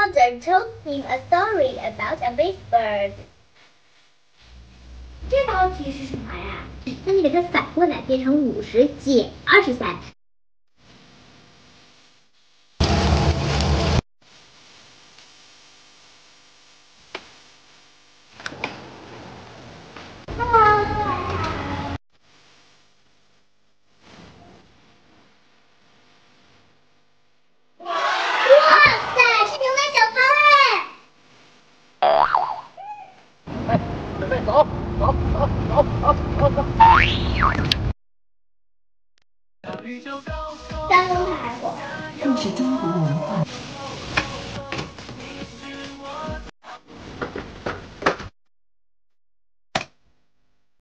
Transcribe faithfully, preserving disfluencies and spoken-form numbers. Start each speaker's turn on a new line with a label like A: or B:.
A: mother told him a story about a big bird.
B: 这道题是什么呀？那你给它反过来，变成五十减二十三。
C: 走走走走走走走。
A: 三公海火。
D: 这是中国文化。